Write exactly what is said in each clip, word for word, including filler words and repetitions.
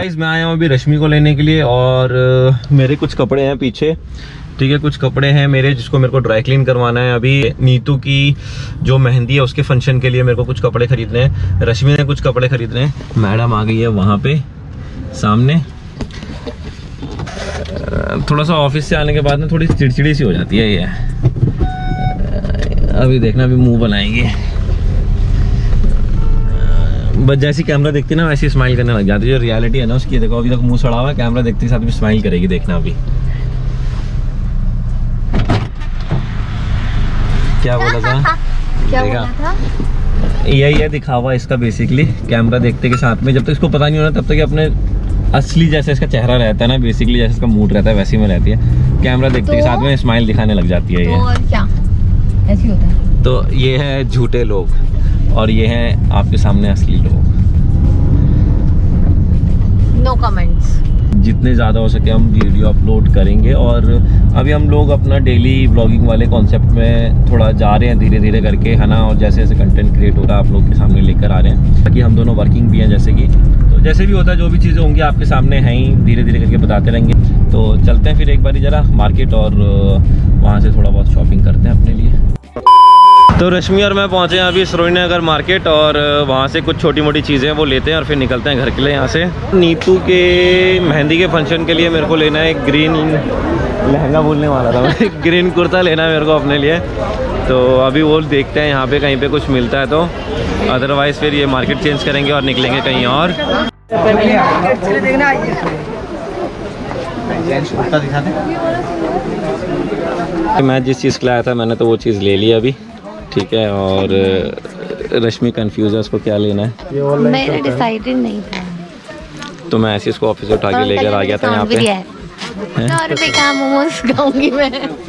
Guys मैं आया हूँ अभी रश्मि को लेने के लिए और मेरे कुछ कपड़े हैं पीछे, ठीक है। कुछ कपड़े हैं मेरे जिसको मेरे को ड्राई क्लीन करवाना है। अभी नीतू की जो मेहंदी है उसके फंक्शन के लिए मेरे को कुछ कपड़े खरीदने हैं। रश्मि ने कुछ कपड़े खरीदने हैं। मैडम आ गई है वहाँ पे सामने। थोड़ा सा ऑफिस से आने के बाद ना थोड़ी चिड़चिड़ी सी हो जाती है ये। अभी देखना अभी मुंह बनाएंगे, बस जैसी कैमरा देखती ना वैसी स्माइल करने लग जाती है। जो रियलिटी है ना उसकी, देखो अभी तक मुंह सड़ा हुआ है, कैमरा देखते साथ में स्माइल करेगी, देखना अभी। क्या बोला था? क्या बोला था? यही है दिखावा इसका बेसिकली। कैमरा देखते के साथ में जब तक इसको पता नहीं होना तब तक अपने असली जैसे इसका चेहरा रहता है ना, बेसिकली जैसे इसका मूड रहता है वैसे में रहती है। कैमरा देखते तो, के साथ में स्माइल दिखाने लग जाती है ये। तो और क्या ऐसी होता है? तो ये है झूठे लोग और ये हैं आपके सामने असली लोग। No comments. जितने ज़्यादा हो सके हम वीडियो अपलोड करेंगे और अभी हम लोग अपना डेली ब्लॉगिंग वाले कॉन्सेप्ट में थोड़ा जा रहे हैं धीरे धीरे करके, है ना। और जैसे जैसे कंटेंट क्रिएट हो रहा है आप लोग के सामने लेकर आ रहे हैं, ताकि हम दोनों वर्किंग भी हैं जैसे कि। तो जैसे भी होता है जो भी चीज़ें होंगी आपके सामने हैं ही, धीरे धीरे करके बताते रहेंगे। तो चलते हैं फिर एक बार ज़रा मार्केट और वहाँ से थोड़ा बहुत शॉपिंग करते हैं अपने लिए। तो रश्मि और मैं पहुंचे हैं अभी सरोजनी नगर मार्केट और वहाँ से कुछ छोटी मोटी चीज़ें वो लेते हैं और फिर निकलते हैं घर के लिए यहाँ से। नीतू के मेहंदी के फंक्शन के लिए मेरे को लेना है ग्रीन लहंगा, बोलने वाला था मैं ग्रीन कुर्ता लेना है मेरे को अपने लिए। तो अभी वो देखते हैं यहाँ पे कहीं पे कुछ मिलता है तो, अदरवाइज़ फिर ये मार्केट चेंज करेंगे और निकलेंगे कहीं और। मैं जिस चीज़ के लाया था मैंने तो वो चीज़ ले ली अभी, ठीक है। और रश्मि कंफ्यूज है उसको क्या लेना है। मैंने डिसाइडेड नहीं था, तो मैं ऐसे इसको ऑफिस उठा के लेकर आ गया था यहाँ पे। सौ रुपए का मोमोज खाऊंगी मैं।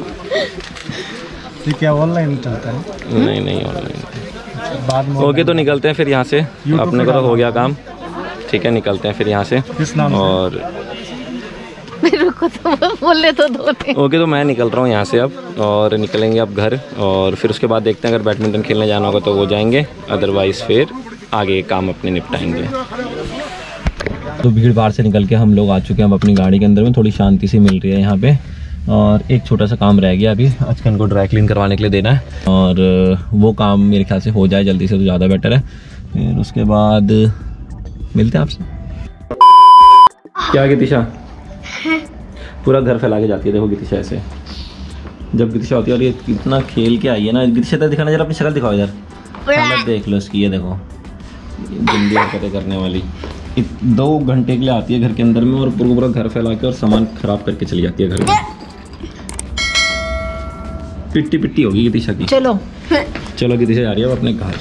ये क्या ऑनलाइन चलता है? नहीं नहीं ऑनलाइन बाद में। ओके तो निकलते हैं फिर यहाँ से, अपने को तो हो गया काम, ठीक है। निकलते हैं फिर यहाँ से और रुको तो बोले तो दो। ओके तो मैं निकल रहा हूँ यहाँ से अब और निकलेंगे अब घर और फिर उसके बाद देखते हैं अगर बैडमिंटन खेलने जाना होगा तो वो जाएंगे, अदरवाइज़ फिर आगे काम अपने निपटाएंगे। तो भीड़ भाड़ से निकल के हम लोग आ चुके हैं अब अपनी गाड़ी के अंदर में। थोड़ी शांति सी मिल रही है यहाँ पे और एक छोटा सा काम रह गया अभी, अचकन को ड्राई क्लीन करवाने के लिए देना है और वो काम मेरे ख्याल से हो जाए जल्दी से तो ज़्यादा बेटर है। फिर उसके बाद मिलते हैं आपसे। क्या गितिशा पूरा घर फैला के जाती है, देखो गितिशा ऐसे। जब गितिशा होती है और ये कितना खेल के आई है ना। गितिशा तक दिखाना जरा, अपनी शक्ल दिखाओ इधर, हालत देख लो इसकी, ये देखो जल्दी हरकतें करने वाली। दो घंटे के लिए आती है घर के अंदर में और पूरा पूरा घर फैला के और सामान खराब करके चली जाती है घर में। पिट्टी पिट्टी होगी गितिशा की। चलो चलो गितिशा जा रही है अब अपने घर।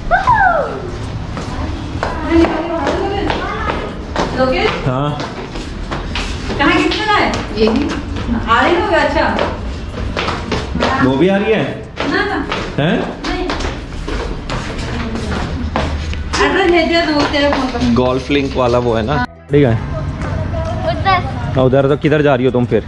हाँ कहाँ कितना है? यही आ रही होगा। अच्छा वो भी आ रही है ना ना हैं? एड्रेस भेज दिया तो तेरे फोन पर। गोल्फ लिंक वाला वो है ना, ठीक है। उधर उधर तो किधर जा रही हो तुम फिर?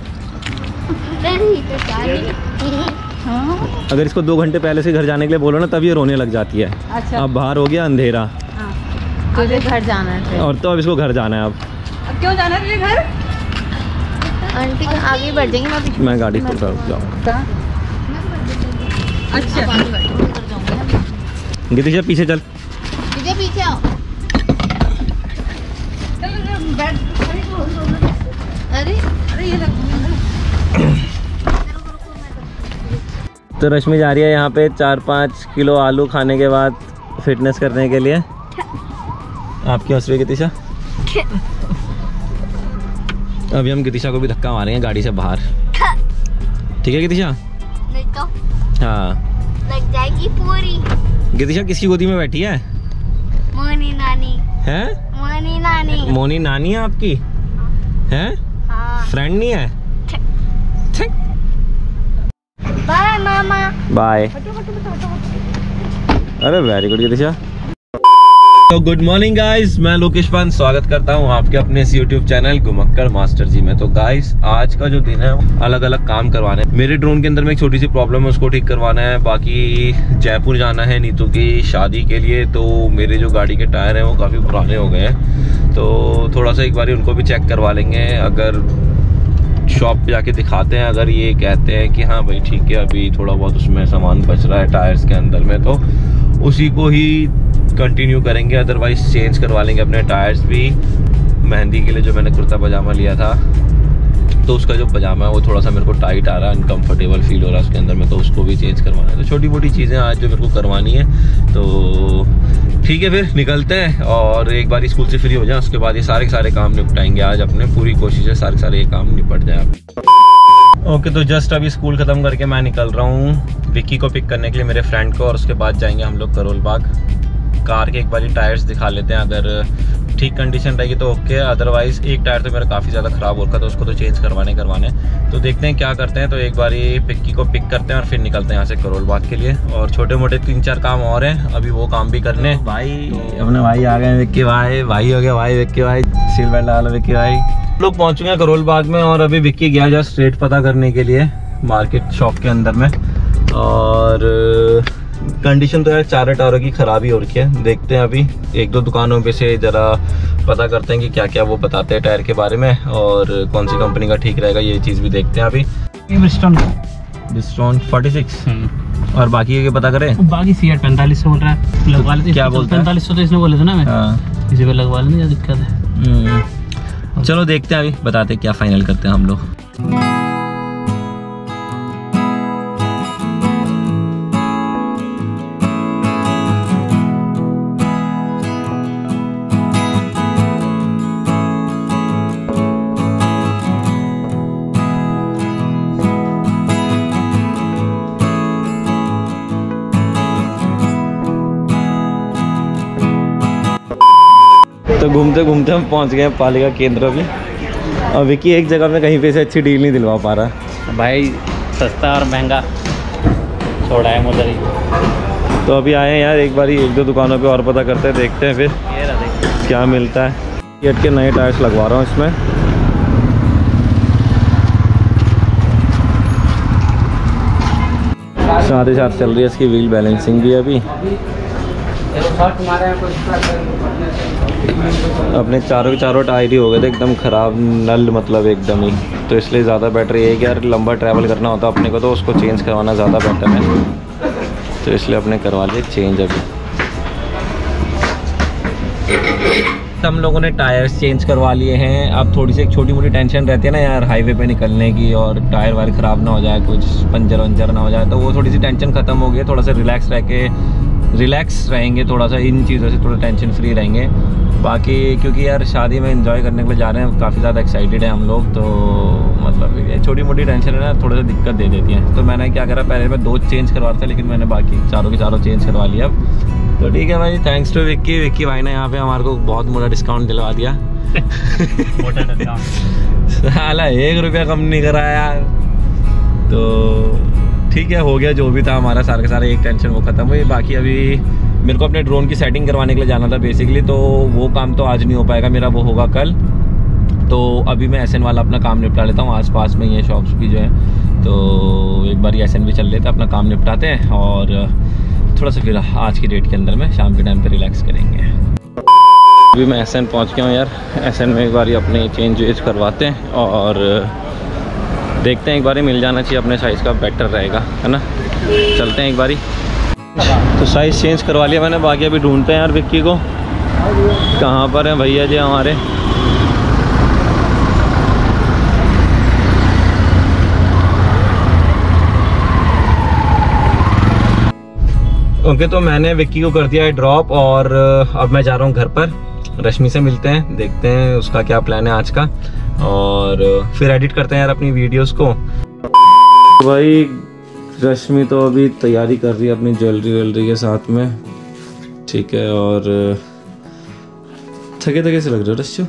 हाँ? अगर इसको दो घंटे पहले से घर जाने के लिए बोलो ना तब ये रोने लग जाती है। अच्छा अब बाहर हो गया अंधेरा। हाँ। तुझे घर जाना है और तो अब इसको घर जाना है। अब अब क्यों जाना है तुझे घर? आंटी आगे बढ़ जाएंगे। मैं मैं गाड़ी खोल कर जाऊँ। अच्छा गितिशा पीछे चल, पीछे पीछे आओ। अरे अरे ये तो रश्मि जा रही है यहाँ पे चार पाँच किलो आलू खाने के बाद फिटनेस करने के लिए। आपकी हंस रही है गितिशा? अभी हम गितिशा को भी धक्का मारेंगे गाड़ी से बाहर, ठीक है गितिशा? नहीं तो हाँ लग जाएगी पूरी। गितिशा किसकी गोदी में बैठी है? मोनी नानी है? मोनी नानी। मोनी नानी है आपकी? है? हाँ। फ्रेंड नहीं है? बाय मामा। बाय। अरे वेरी गुड गितिशा। तो गुड मॉर्निंग गाइस, मैं लोकेश पान स्वागत करता हूं आपके अपने इस YouTube channel Ghumakkad master ji में। तो गाइस आज का जो दिन है अलग अलग काम करवाने हैं। मेरे ड्रोन के अंदर में एक छोटी सी प्रॉब्लम है, उसको ठीक करवाना है। बाकी जयपुर जाना है नीतू की शादी के लिए, तो मेरे जो गाड़ी के टायर हैं वो काफ़ी पुराने हो गए हैं, तो थोड़ा सा एक बार उनको भी चेक करवा लेंगे। अगर शॉप पे जाके दिखाते हैं, अगर ये कहते हैं कि हाँ भाई ठीक है अभी थोड़ा बहुत उसमें सामान बच रहा है टायर्स के अंदर में, तो उसी को ही कंटिन्यू करेंगे। अदरवाइज चेंज करवा लेंगे अपने टायर्स भी। मेहंदी के लिए जो मैंने कुर्ता पजामा लिया था, तो उसका जो पजामा है वो थोड़ा सा मेरे को टाइट आ रहा है, अनकंफर्टेबल फील हो रहा है उसके अंदर में, तो उसको भी चेंज करवाना है। तो छोटी मोटी चीज़ें आज जो मेरे को करवानी है, तो ठीक है फिर निकलते हैं। और एक बार स्कूल से फ्री हो जाए उसके बाद ये सारे सारे काम निपटाएंगे आज अपने। पूरी कोशिश है सारे सारे ये काम निपट जाए अभी। ओके okay, तो जस्ट अभी स्कूल ख़त्म करके मैं निकल रहा हूँ विक्की को पिक करने के लिए, मेरे फ्रेंड को, और उसके बाद जाएंगे हम लोग करोल बाग। कार के एक बार टायर्स दिखा लेते हैं, अगर ठीक कंडीशन रहेगी तो ओके, अदरवाइज एक टायर तो मेरा काफ़ी ज़्यादा ख़राब हो रखा, तो उसको तो चेंज करवाने करवाने तो देखते हैं क्या करते हैं। तो एक बार ये पिक्की को पिक करते हैं और फिर निकलते हैं यहाँ से करोल बाग के लिए। और छोटे मोटे तीन चार काम और हैं, अभी वो काम भी करने। भाई अपने भाई आ गए, विक्की भाई भाई हो गया भाई, विक्की भाई सील बेल्ट डालो विक्की भाई। लोग पहुँच गए करोल बाग में, और अभी विक्की गया जस्ट रेट पता करने के लिए मार्केट शॉप के अंदर में। और कंडीशन तो यार चारों टायरों की खराबी हो रखी है। देखते हैं अभी एक दो दुकानों पे से जरा पता करते हैं कि क्या क्या वो बताते हैं टायर के बारे में, और कौन सी कंपनी का ठीक रहेगा, ये चीज़ भी देखते हैं अभी। ब्रिस्टोन ब्रिस्टोन फोर्टी सिक्स और बाकी के पता करें। बाकी सी आर पैंतालीस सौ बोल रहा है, लगवा लेते। क्या बोलते हैं? पैंतालीस सौ तो इसने बोले थे ना, मैं हाँ इसी पे लगवा लेते, क्या दिक्कत है। चलो देखते हैं अभी, बताते हैं क्या फाइनल करते हैं हम लोग। तो घूमते घूमते हम पहुंच गए हैं पालिका केंद्र में। और विक्की एक जगह में कहीं पे से अच्छी डील नहीं दिलवा पा रहा भाई, सस्ता और महंगा छोड़ा है उधर ही। तो अभी आए हैं यार, एक बार ही एक दो दुकानों पे और पता करते हैं, देखते हैं फिर क्या मिलता है। गेट के नए टायर्स लगवा रहा हूँ इसमें। साथ ही साथ चल रही है इसकी व्हील बैलेंसिंग भी अभी। अपने चारों के चारों टायर ही हो गए थे एकदम ख़राब, नल मतलब एकदम ही, तो इसलिए ज़्यादा बेटर ये है कि यार लंबा ट्रैवल करना होता अपने को, तो उसको चेंज करवाना ज़्यादा बेटर है, तो इसलिए अपने करवा लिए चेंज अभी। हम लोगों ने टायर्स चेंज करवा लिए हैं। अब थोड़ी सी एक छोटी मोटी टेंशन रहती है ना यार हाईवे पे निकलने की, और टायर वायर ख़राब ना हो जाए, कुछ पंचर वंचर ना हो जाए, तो वो थोड़ी सी टेंशन ख़त्म हो गई है। थोड़ा सा रिलैक्स रह के रिलैक्स रहेंगे, थोड़ा सा इन चीज़ों से थोड़ा टेंशन फ्री रहेंगे। बाकी क्योंकि यार शादी में एंजॉय करने के लिए जा रहे हैं, काफ़ी ज़्यादा एक्साइटेड हैं हम लोग, तो मतलब ये छोटी मोटी टेंशन है ना, थोड़ा सा दिक्कत दे देती है। तो मैंने क्या करा, पहले मैं दो चेंज करवा था, लेकिन मैंने बाकी चारों के चारों चेंज करवा लिया अब। तो ठीक है भाई, थैंक्स टू विक्की। विक्की भाई ने यहाँ पे हमारे को बहुत मोटा डिस्काउंट दिलवा दिया। साला एक रुपया कम नहीं करा यार। तो ठीक है, हो गया जो भी था हमारा, सारे के सारे एक टेंशन वो ख़त्म हुई। बाकी अभी मेरे को अपने ड्रोन की सेटिंग करवाने के लिए जाना था बेसिकली, तो वो काम तो आज नहीं हो पाएगा मेरा, वो होगा कल। तो अभी मैं एस एन वाला अपना काम निपटा लेता हूँ, आसपास में ये शॉप्स भी जो है, तो एक बार एस एन भी चल लेते हैं, अपना काम निपटाते हैं, और थोड़ा सा फिर आज की डेट के अंदर में शाम के टाइम पे रिलैक्स करेंगे। अभी मैं एस एन पहुँच गया हूँ यार। एस एन में एक बार अपने चेंज वेज करवाते हैं, और देखते हैं एक बार मिल जाना चाहिए अपने साइज़ का, बेटर रहेगा, है ना। चलते हैं एक बारी। तो साइज़ चेंज करवा लिया मैंने, बाकी अभी ढूंढते हैं यार विक्की को, कहाँ पर हैं भैया जी हमारे। ओके, तो मैंने विक्की को कर दिया है ड्रॉप, और अब मैं जा रहा हूँ घर पर। रश्मि से मिलते हैं, देखते हैं उसका क्या प्लान है आज का, और फिर एडिट करते हैं यार अपनी वीडियोस को। भाई रश्मि तो अभी तैयारी कर रही है अपनी ज्वेलरी व्वेलरी के साथ में, ठीक है। और थके थके से लग रहे हो रश्मि?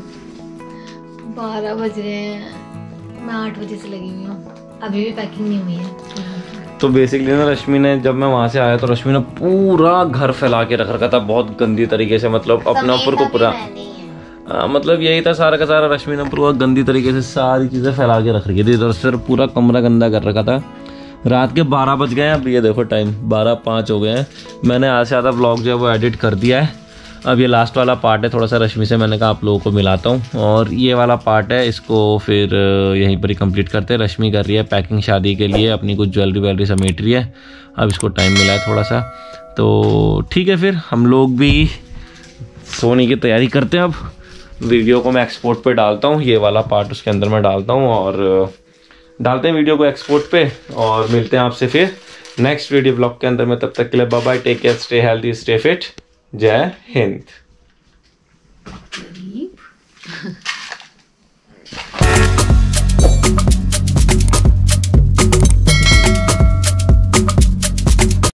बारह बज रहे हैं, मैं आठ बजे से लगी हुई हूँ, अभी भी पैकिंग नहीं हुई है। तो बेसिकली ना रश्मि ने, जब मैं वहाँ से आया तो रश्मि ने पूरा घर फैला के रख रखा था बहुत गंदी तरीके से, मतलब अपने ऊपर को पूरा आ, मतलब यही था सारा का सारा। रश्मि ने पूरा गंदी तरीके से सारी चीज़ें फैला के रख रखी थी, इधर से पूरा कमरा गंदा कर रखा था। रात के बारह बज गए हैं, अब ये देखो टाइम बारह पाँच हो गए हैं। मैंने आज से ज़्यादा व्लॉग जो है वो एडिट कर दिया है। अब ये लास्ट वाला पार्ट है, थोड़ा सा रश्मि से मैंने कहा आप लोगों को मिलाता हूँ, और ये वाला पार्ट है, इसको फिर यहीं पर ही कंप्लीट करते हैं। रश्मि कर रही है पैकिंग शादी के लिए, अपनी कुछ ज्वेलरी वेलरी समेट रही है। अब इसको टाइम मिला है थोड़ा सा, तो ठीक है फिर हम लोग भी सोने की तैयारी करते हैं। अब वीडियो को मैं एक्सपोर्ट पे डालता हूँ, ये वाला पार्ट उसके अंदर मैं डालता हूँ, और डालते हैं वीडियो को एक्सपोर्ट पे, और मिलते हैं आपसे फिर नेक्स्ट वीडियो ब्लॉग के अंदर में। तब तक के लिए bye bye, take care, stay healthy, stay fit, जय हिंद।